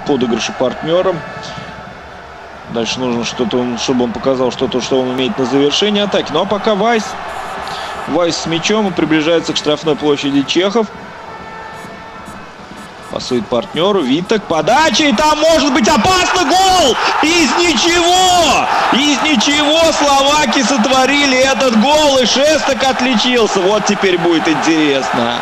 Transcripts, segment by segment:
подыгрыши партнерам. Дальше нужно что-то, чтобы он показал что-то, что он умеет на завершение атаки. Ну а пока Вайс с мячом и приближается к штрафной площади Чехов. Пасует партнеру. Витек. Подача. И там может быть опасный гол. Из ничего. Из ничего словаки сотворили этот гол. И Шестак отличился. Вот теперь будет интересно.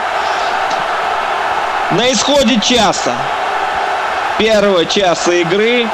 На исходе часа. Первого часа игры.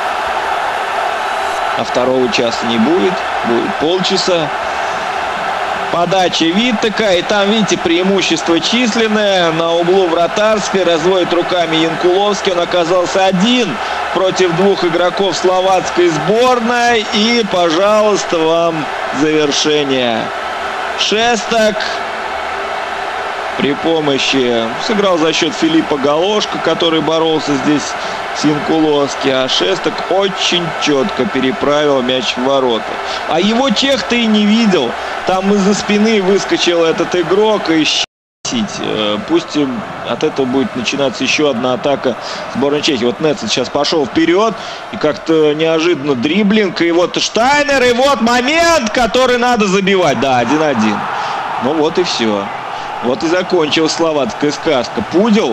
А второго часа не будет. Будет полчаса. Подача Витека. И там, видите, преимущество численное. На углу вратарской. Разводит руками Янкуловский. Он оказался один против двух игроков словацкой сборной. И, пожалуйста, вам завершение. Шестак при помощи... Сыграл за счет Филиппа Галошка, который боролся здесь с Янкуловским. А Шестак очень четко переправил мяч в ворота. А его чех-то и не видел. Там из-за спины выскочил этот игрок и пусть от этого будет начинаться еще одна атака сборной Чехии. Вот Нецет сейчас пошел вперед и как-то неожиданно дриблинг. И вот Штайнер, и вот момент, который надо забивать. Да, 1-1. Ну вот и все. Вот и закончилась словацкая сказка. Пудел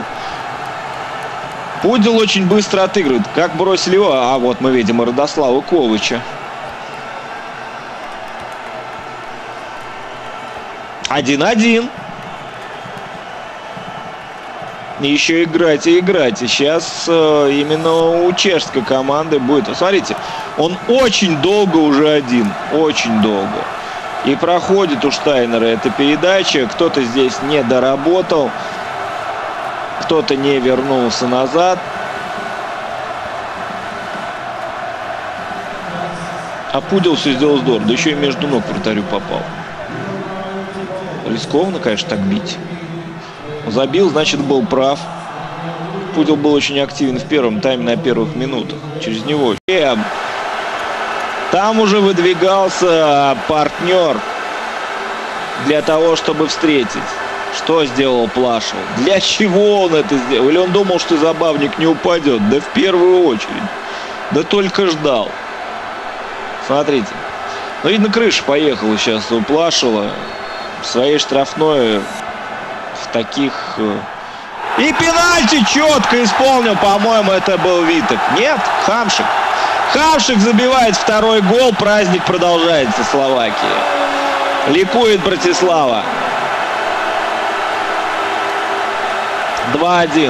очень быстро отыгрывает. Как бросили его? А вот мы видим Радослава Ковача. 1-1. И еще играть и играть. И сейчас именно у чешской команды будет. Смотрите, он очень долго уже один. Очень долго. И проходит у Штайнера эта передача. Кто-то здесь не доработал. Кто-то не вернулся назад. А Пудел все сделал здорово. Да еще и между ног вратарю попал. Рискованно, конечно, так бить. Забил, значит, был прав. Пудел был очень активен в первом тайме, на первых минутах. Через него. Там уже выдвигался партнер для того, чтобы встретить. Что сделал Плашев? Для чего он это сделал? Или он думал, что Забавник не упадет? Да в первую очередь. Да только ждал. Смотрите. Ну, видно, крыша поехала сейчас у Плашева. В своей штрафной в таких... И пенальти четко исполнил, по-моему, это был Витек. Нет, Хамшик. Хамшик забивает второй гол. Праздник продолжается в Словакии. Ликует Братислава. 2-1.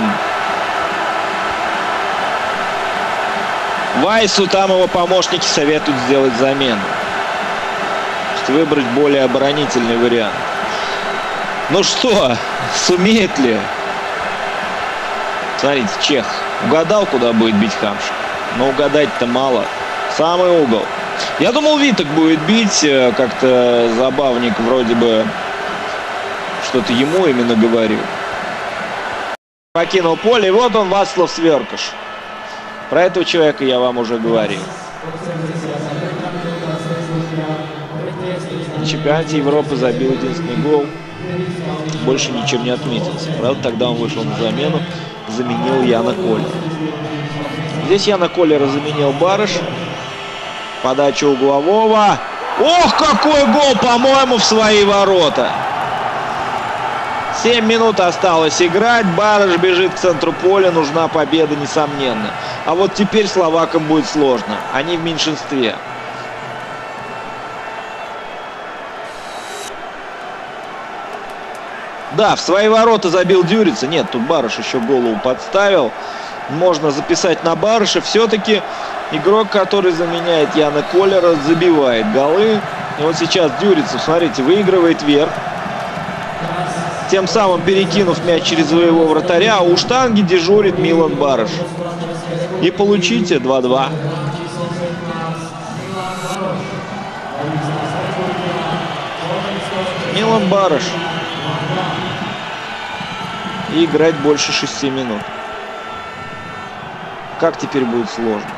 Вайсу там его помощники советуют сделать замену. Выбрать более оборонительный вариант. Ну что, сумеет ли? Смотрите, чех угадал, куда будет бить Хамшик. Но угадать-то мало. Самый угол. Я думал, Витек будет бить. Как-то Забавник вроде бы что-то ему именно говорил. Покинул поле. И вот он, Вацлав Сверкаш. Про этого человека я вам уже говорил. На чемпионате Европы забил единственный гол. Больше ничем не отметился. Правда, тогда он вышел на замену. Заменил Яна Коллера. Здесь Яна Коллера заменил Барыш. Подача углового. Ох, какой гол, по-моему, в свои ворота. 7 минут осталось играть. Барыш бежит к центру поля. Нужна победа, несомненно. А вот теперь словакам будет сложно. Они в меньшинстве. Да, в свои ворота забил Дюрица. Нет, тут Барыш еще голову подставил. Можно записать на Барыша. Все-таки игрок, который заменяет Яна Коллера, забивает голы. И вот сейчас Дюрица, смотрите, выигрывает вверх. Тем самым перекинув мяч через своего вратаря. А у штанги дежурит Милан Барыш. И получите 2-2. Милан Барыш. И играть больше 6 минут. Как теперь будет сложно.